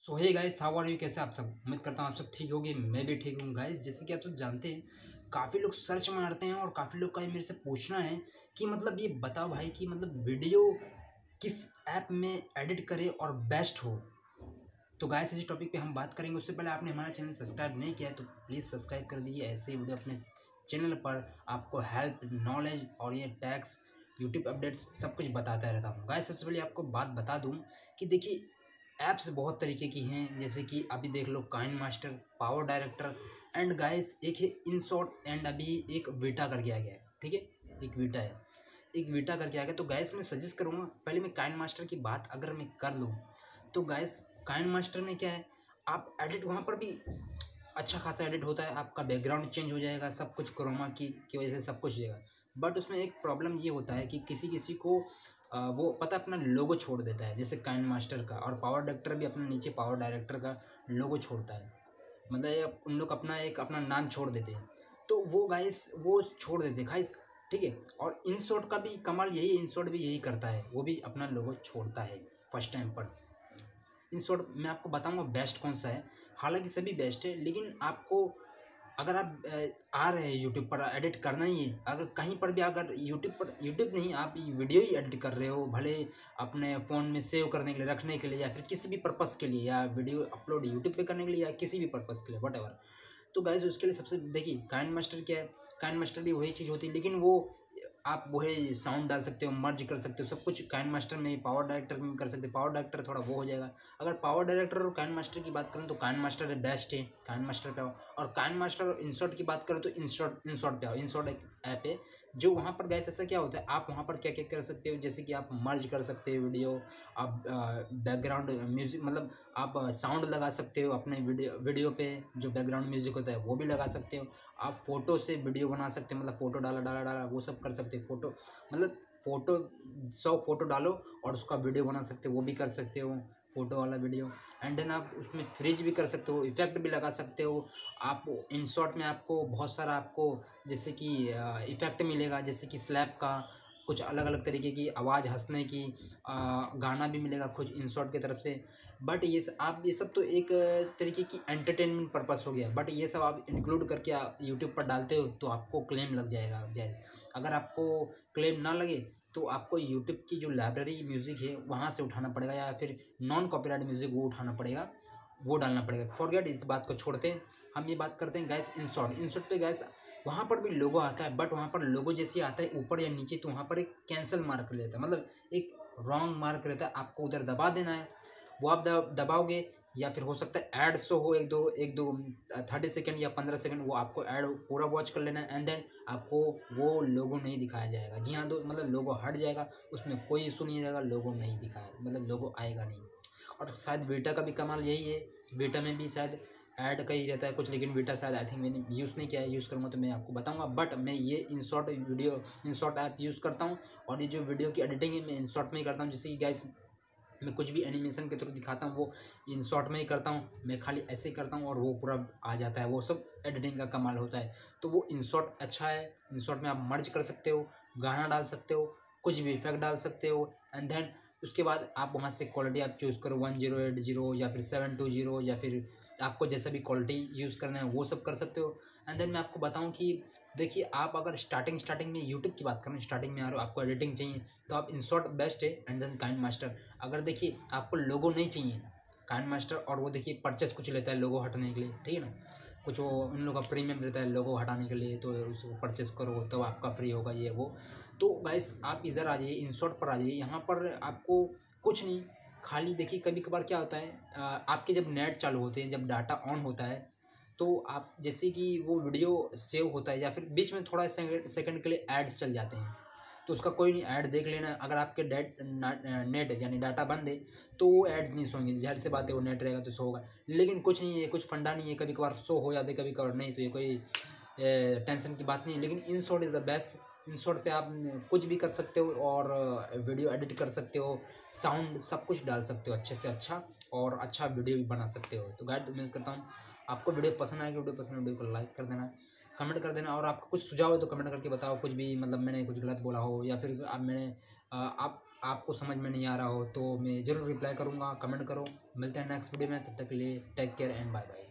So hey guys, how are you? कैसे आप सब? उम्मीद करता हूँ आप सब ठीक होगे। मैं भी ठीक हूँ गाइस। जैसे कि आप सब जानते हैं, काफ़ी लोग सर्च मारते हैं और काफ़ी लोग का ये मेरे से पूछना है कि मतलब ये बताओ भाई कि मतलब वीडियो किस ऐप में एडिट करें और बेस्ट हो। तो गाइस इसी टॉपिक पे हम बात करेंगे। उससे पहले आपने हमारा चैनल सब्सक्राइब नहीं किया है तो प्लीज़ सब्सक्राइब कर दीजिए। ऐसे ही वीडियो अपने चैनल पर आपको हेल्प, नॉलेज और ये टैक्स, यूट्यूब अपडेट्स सब कुछ बताता रहता हूँ। गाइस सबसे पहले आपको बात बता दूँ कि देखिए, ऐप्स बहुत तरीके की हैं। जैसे कि अभी देख लो KineMaster, PowerDirector and guys एक है इनशॉट एंड अभी एक वीटा करके आ गया है। ठीक है, एक वीटा है, एक वीटा करके आ गया। तो गाइस मैं सजेस्ट करूँगा, पहले मैं काइन मास्टर की बात अगर मैं कर लूँ तो गाइस काइन मास्टर में क्या है, आप एडिट वहाँ पर भी अच्छा खासा एडिट होता है। आपका बैकग्राउंड चेंज हो जाएगा, सब कुछ क्रोमा की वजह से सब कुछ हो जाएगा। बट उसमें एक प्रॉब्लम ये होता है कि किसी किसी को वो पता अपना लोगो छोड़ देता है, जैसे काइन मास्टर का। और पावर डायरेक्टर भी अपने नीचे पावर डायरेक्टर का लोगो छोड़ता है, मतलब उन लोग अपना नाम छोड़ देते हैं। तो वो गाइस वो छोड़ देते हैं गाइस। ठीक है, और इनशॉट का भी कमाल यही है, इनशॉट भी यही करता है, वो भी अपना लोगो छोड़ता है फर्स्ट टाइम पर। इन शॉर्ट मैं आपको बताऊंगा बेस्ट कौन सा है। हालांकि सभी बेस्ट है, लेकिन आपको अगर आप आ रहे हैं यूट्यूब पर एडिट करना ही है, अगर कहीं पर भी अगर यूट्यूब नहीं, आप वीडियो ही एडिट कर रहे हो, भले अपने फ़ोन में सेव करने के लिए, रखने के लिए, या फिर किसी भी पर्पज़ के लिए, या वीडियो अपलोड यूट्यूब पे करने के लिए, या किसी भी पर्पज़ के लिए, वट। तो गाइस उसके लिए सबसे देखिए काइन मास्टर क्या है। काइन मास्टर भी वही चीज़ होती है, लेकिन वो आप वही साउंड डाल सकते हो, मर्ज कर सकते हो, सब कुछ काइन मास्टर में, पावर डायरेक्टर में कर सकते हो। पावर डायरेक्टर थोड़ा वो हो जाएगा। अगर पावर डायरेक्टर और काइन मास्टर की बात करें तो काइन मास्टर बेस्ट है, काइन मास्टर पे आओ। और काइन मास्टर और इंसॉर्ट की बात करें तो इंसॉर्ट पे आओ। इंसॉर्ट एक ऐप है जो वहाँ पर गैस ऐसा क्या होता है, आप वहाँ पर क्या क्या कर सकते हो, जैसे कि आप मर्ज कर सकते हो वीडियो, आप बैकग्राउंड म्यूजिक, मतलब आप साउंड लगा सकते हो अपने वीडियो पे, जो बैकग्राउंड म्यूजिक होता है वो भी लगा सकते हो। आप फ़ोटो से वीडियो बना सकते हो, मतलब फ़ोटो डाला वो सब कर सकते हो। फ़ोटो मतलब फ़ोटो 100 फ़ोटो डालो और उसका वीडियो बना सकते हो, वो भी कर सकते हो, फ़ोटो वाला वीडियो। एंड देन आप उसमें फ्रीज भी कर सकते हो, इफेक्ट भी लगा सकते हो। आप इन शॉर्ट में आपको बहुत सारा आपको जैसे कि इफ़ेक्ट मिलेगा, जैसे कि स्लैप का, कुछ अलग अलग तरीके की आवाज़, हंसने की, गाना भी मिलेगा कुछ इन शॉर्ट की तरफ से। बट आप ये सब तो एक तरीके की एंटरटेनमेंट पर्पस हो गया। बट ये सब आप इंक्लूड करके आप यूट्यूब पर डालते हो तो आपको क्लेम लग जाएगा जाए। अगर आपको क्लेम ना लगे तो आपको यूट्यूब की जो लाइब्रेरी म्यूज़िक है वहाँ से उठाना पड़ेगा, या फिर नॉन कॉपीराइट म्यूज़िक वो उठाना पड़ेगा, वो डालना पड़ेगा। फॉरगेट, इस बात को छोड़ते हैं। हम ये बात करते हैं गैस इंसॉर्ट पे गैस। वहाँ पर भी लोगो आता है, बट वहाँ पर लोगो जैसे आता है ऊपर या नीचे, तो वहाँ पर एक कैंसिल मार्क रहता है, मतलब एक रॉन्ग मार्क रहता है। आपको उधर दबा देना है, वो आप दबाओगे, या फिर हो सकता है ऐड शो हो, एक दो 30 सेकंड या 15 सेकंड, वो आपको ऐड पूरा वॉच कर लेना है। एंड देन आपको वो लोगो नहीं दिखाया जाएगा। जी हाँ, तो मतलब लोगो हट जाएगा, उसमें कोई इशू नहीं रहेगा, लोगो नहीं दिखाया, मतलब लोगो आएगा नहीं। और शायद वीटा का भी कमाल यही है, वीटा में भी शायद ऐड का ही रहता है कुछ, लेकिन वीटा शायद आई थिंक मैंने यूज़ नहीं किया है। यूज़ करूँगा तो मैं आपको बताऊँगा। बट मैं ये इंशॉट ऐप यूज़ करता हूँ, और ये जो वीडियो की एडिटिंग है मैं इंशॉट में ही करता हूँ। जैसे कि गाइस मैं कुछ भी एनिमेशन के थ्रू दिखाता हूँ वो इन शॉर्ट में ही करता हूँ। मैं खाली ऐसे ही करता हूँ और वो पूरा आ जाता है, वो सब एडिटिंग का कमाल होता है। तो वो इन शॉर्ट अच्छा है। इन शॉर्ट में आप मर्ज कर सकते हो, गाना डाल सकते हो, कुछ भी इफेक्ट डाल सकते हो। एंड देन उसके बाद आप वहाँ से क्वालिटी आप चूज़ करो, 1080 या फिर 720, या फिर आपको जैसा भी क्वालिटी यूज़ करना है वो सब कर सकते हो। एंड देन मैं आपको बताऊँ कि देखिए, आप अगर स्टार्टिंग में यूट्यूब की बात करें, स्टार्टिंग में आ रहे हो, आपको एडिटिंग चाहिए तो आप इंशॉट बेस्ट है। And then KineMaster. अगर देखिए आपको लोगो नहीं चाहिए, काइन मास्टर, और वो देखिए परचेस कुछ लेता है लोगो हटाने के लिए, ठीक है ना, कुछ वो उन लोगों का प्रीमियम रहता है लोगो हटाने के लिए, तो उसको परचेस करो तो आपका फ्री होगा ये वो। तो गाइस आप इधर आ जाइए, इंशॉट पर आ जाइए। यहाँ पर आपको कुछ नहीं, खाली देखिए कभी कभार क्या होता है, आपके जब नेट चालू होते हैं, जब डाटा ऑन होता है, तो आप जैसे कि वो वीडियो सेव होता है, या फिर बीच में थोड़ा सेकंड के लिए एड्स चल जाते हैं, तो उसका कोई नहीं, ऐड देख लेना। अगर आपके नेट यानी डाटा बंद है तो वो ऐड नहीं सोएंगे, जाहिर सी बात है, वो नेट रहेगा तो शो होगा। लेकिन कुछ नहीं है, कुछ फंडा नहीं है, कभी कभार शो हो जाते, कभी कभार नहीं, तो ये कोई टेंशन की बात नहीं है। लेकिन InShot is the best. InShot पे आप कुछ भी कर सकते हो, और वीडियो एडिट कर सकते हो, साउंड सब कुछ डाल सकते हो अच्छे से अच्छा, और अच्छा वीडियो भी बना सकते हो। तो गाइड मैं करता हूँ, आपको वीडियो पसंद आएगी, वीडियो पसंद है वीडियो को लाइक कर देना, कमेंट कर देना, और आपको कुछ सुझाव है तो कमेंट करके बताओ। कुछ भी मतलब मैंने कुछ गलत बोला हो, या फिर आप आपको समझ में नहीं आ रहा हो तो मैं ज़रूर रिप्लाई करूँगा, कमेंट करो। मिलते हैं नेक्स्ट वीडियो में, तब तक के लिए take care and bye bye.